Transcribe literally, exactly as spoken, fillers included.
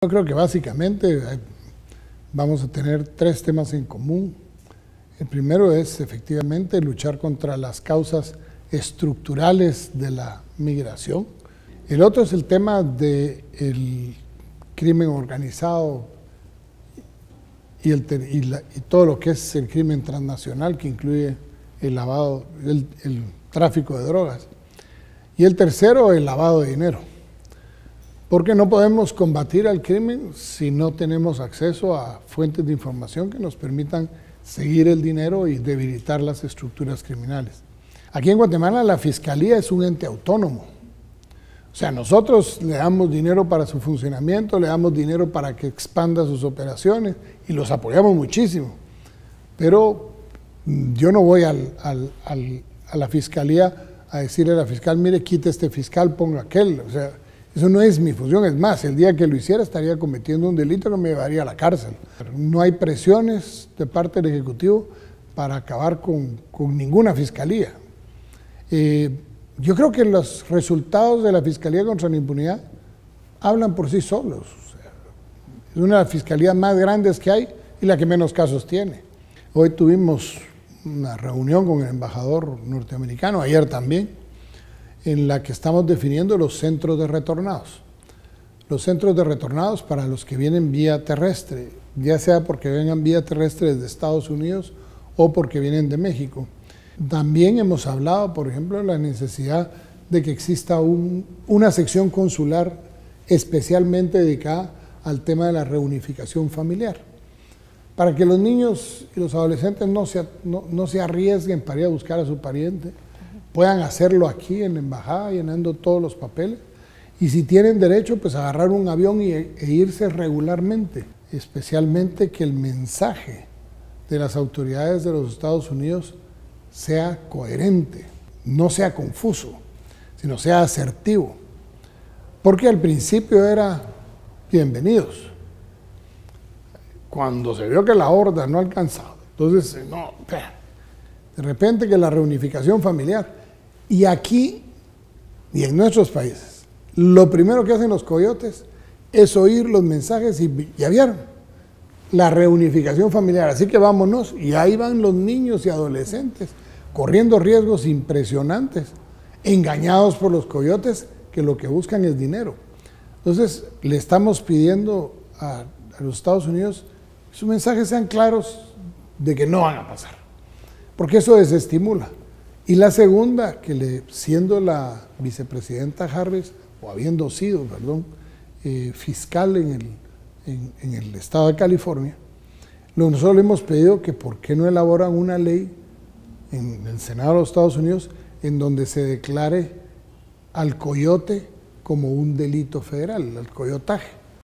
Yo creo que básicamente vamos a tener tres temas en común. El primero es efectivamente luchar contra las causas estructurales de la migración. El otro es el tema del crimen organizado y, el, y, la, y todo lo que es el crimen transnacional, que incluye el lavado, el, el tráfico de drogas. Y el tercero, el lavado de dinero. Porque no podemos combatir al crimen si no tenemos acceso a fuentes de información que nos permitan seguir el dinero y debilitar las estructuras criminales. Aquí en Guatemala la Fiscalía es un ente autónomo. O sea, nosotros le damos dinero para su funcionamiento, le damos dinero para que expanda sus operaciones y los apoyamos muchísimo. Pero yo no voy al, al, al, a la Fiscalía a decirle a la fiscal, mire, quite este fiscal, ponga aquel. O sea, eso no es mi función. Es más, el día que lo hiciera estaría cometiendo un delito que me llevaría a la cárcel. No hay presiones de parte del Ejecutivo para acabar con, con ninguna fiscalía. Eh, yo creo que los resultados de la Fiscalía contra la Impunidad hablan por sí solos. O sea, es una de las fiscalías más grandes que hay y la que menos casos tiene. Hoy tuvimos una reunión con el embajador norteamericano, ayer también, en la que estamos definiendo los centros de retornados. Los centros de retornados para los que vienen vía terrestre, ya sea porque vengan vía terrestre desde Estados Unidos o porque vienen de México. También hemos hablado, por ejemplo, de la necesidad de que exista un, una sección consular especialmente dedicada al tema de la reunificación familiar, para que los niños y los adolescentes no se, no, no se arriesguen para ir a buscar a su pariente, puedan hacerlo aquí en la embajada llenando todos los papeles y si tienen derecho pues agarrar un avión y, e irse regularmente, especialmente que el mensaje de las autoridades de los Estados Unidos sea coherente, no sea confuso, sino sea asertivo, porque al principio era bienvenidos, cuando se vio que la horda no alcanzaba, entonces no, de repente que la reunificación familiar. Y aquí, y en nuestros países, lo primero que hacen los coyotes es oír los mensajes y ya vieron, la reunificación familiar, así que vámonos, y ahí van los niños y adolescentes, corriendo riesgos impresionantes, engañados por los coyotes que lo que buscan es dinero. Entonces, le estamos pidiendo a, a los Estados Unidos que sus mensajes sean claros de que no van a pasar, porque eso desestimula. Y la segunda, que le, siendo la vicepresidenta Harris, o habiendo sido, perdón, eh, fiscal en el, en, en el estado de California, nosotros le hemos pedido que por qué no elaboran una ley en el Senado de los Estados Unidos en donde se declare al coyote como un delito federal, el coyotaje.